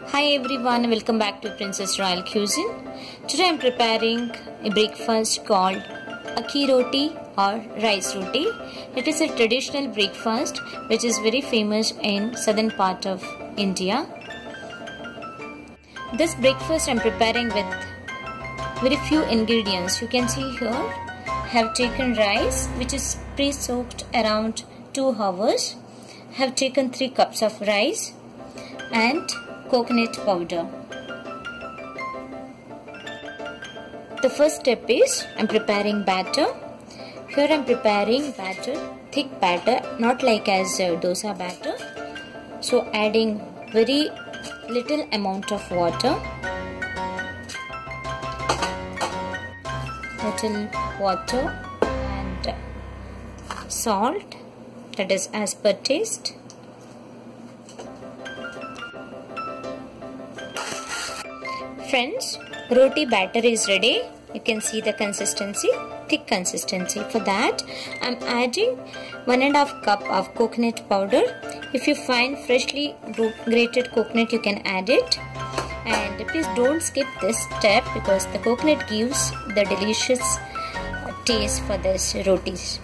Hi everyone, welcome back to Princess Royal Cuisine. Today I am preparing a breakfast called Akki roti or rice roti. It is a traditional breakfast which is very famous in southern part of India. This breakfast I am preparing with very few ingredients. You can see here I have taken rice which is pre-soaked around 2 hours. I have taken 3 cups of rice and coconut powder. The first step is I am preparing batter. Here I am preparing batter, thick batter, not like as dosa batter. So adding very little amount of water, and salt, that is as per taste. Friends, roti batter is ready. You can see the consistency, thick consistency. For that, I am adding 1.5 cup of coconut powder. If you find freshly grated coconut, you can add it. And please don't skip this step because the coconut gives the delicious taste for this rotis.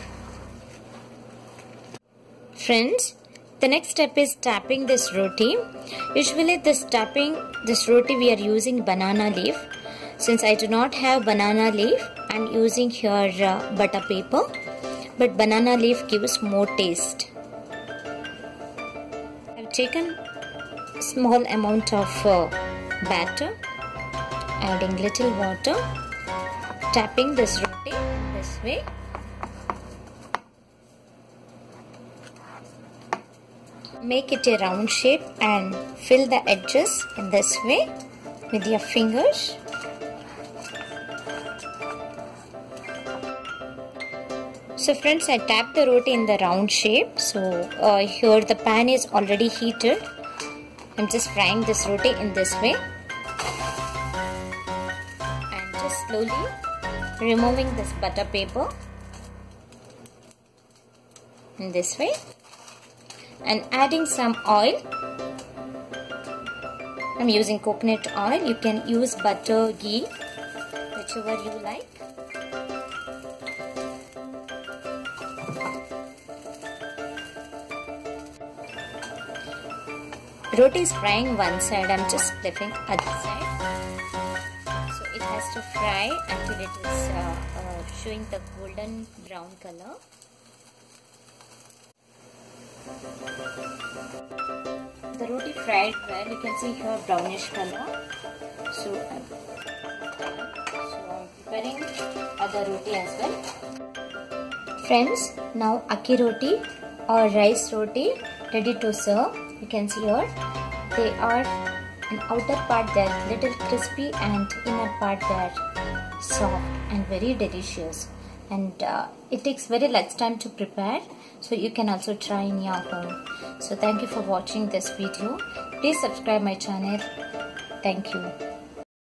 Friends, the next step is tapping this roti. Usually tapping this roti we are using banana leaf. Since I do not have banana leaf, I am using here butter paper. But banana leaf gives more taste. I have taken small amount of batter, adding little water, tapping this roti in this way. Make it a round shape and fill the edges in this way with your fingers. So friends, I tapped the roti in the round shape. So here the pan is already heated. I'm just frying this roti in this way. And just slowly removing this butter paper in this way. And adding some oil. I'm using coconut oil. You can use butter, ghee, whichever you like. Roti is frying one side. I'm just flipping other side. So it has to fry until it is showing the golden brown color. The roti fried well, you can see here brownish color. So I'm preparing other roti as well. Friends, now Akki roti or rice roti ready to serve. You can see here they are an outer part they are little crispy and inner part they are soft and very delicious. And it takes very less time to prepare, so you can also try in your home. So thank you for watching this video. Please subscribe my channel. Thank you.